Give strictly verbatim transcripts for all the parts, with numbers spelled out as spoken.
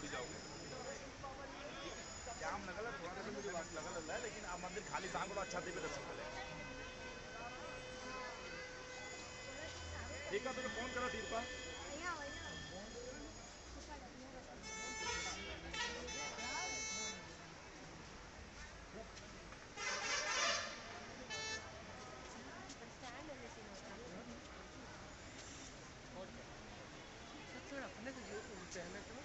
उड़ जाओगे। जाम लगल है, थोड़ा सा पेमेंट लगल है, लेकिन आप मंदिर खाली शाम को अच्छा दिव्य दर्शन करें। ठीक है, तुझे फोन करो तीर्पा। अपने से पहले तो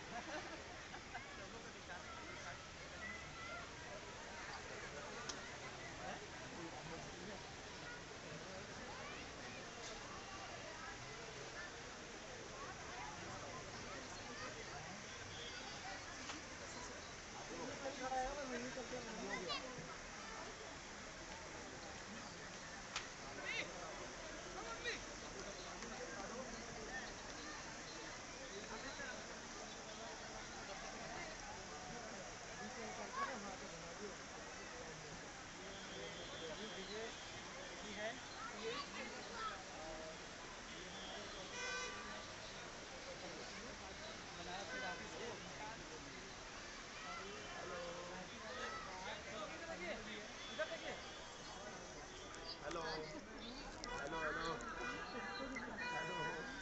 हेलो हेलो हेलो हेलो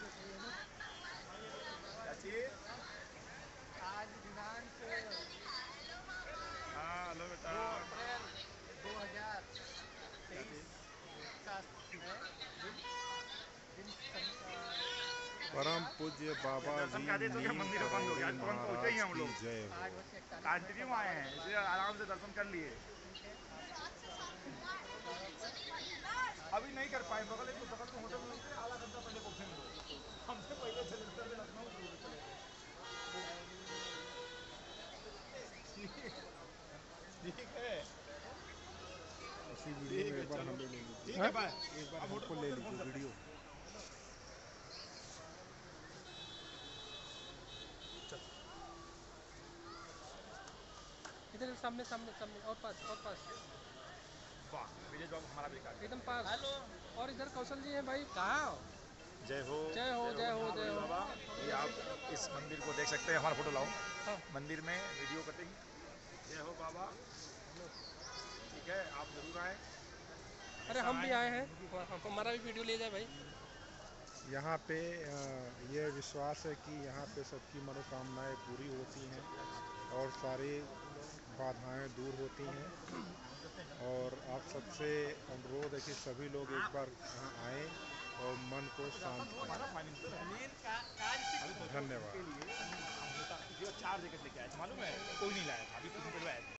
चाची। आज दिनांक हाँ हेलो बेटा। दो अप्रैल दो हजार तेईस का है दिन परम पूज्य बाबा दर्शन जी का आदेश हो गया, नीम मंदिर बंद हो गया, करौली आज तुरंत पहुंचे ही महाराज हम की लोग। जय हो। आठ बज के इकतालीस मिनट कंटिन्यू पर आए बाबा हैं, दरबार इसलिए आराम से दर्शन कर लिए। ठीक है अभी नहीं कर पाए, बगल एक बगल में होटल में थे, आधा घंटा पहले पहुंचे हम लोग। हमसे पहले चले थे लखनऊ चले थे। ठीक है उसी वीडियो ठीक में है एक बार चलो, हमें ले लीजिए, ठीक है बाय। एक बार अब होटल हमको ले पहुंचकर फोन लीजिए करते हैं। वीडियो। इधर सामने सामने सामने और पास और पास वाह, विजय जॉब हमारा बेकार है। एकदम पास। हेलो। और इधर कौशल जी हैं भाई, कहाँ हो? जय हो जय हो जय हो जय हो बाबा। ये आप इस मंदिर को देख सकते हैं, हमारा फोटो लाओ हाँ। मंदिर में वीडियो कटिंग। जय हो बाबा। ठीक है, आप जरूर आए। अरे हम भी आए हैं, हमारा भी वीडियो ले जाए भाई। यहाँ पे ये विश्वास है कि यहाँ पे सबकी मनोकामनाएं पूरी होती हैं और सारी बाधाएं दूर होती हैं। और आप सबसे अनुरोध है कि सभी लोग एक बार यहाँ आएँ और मन को शांत करें। धन्यवाद। चार जैकेट लेके आए थे, मालूम है कोई नहीं लाया था, अभी कुछ दिन पहले आए थे।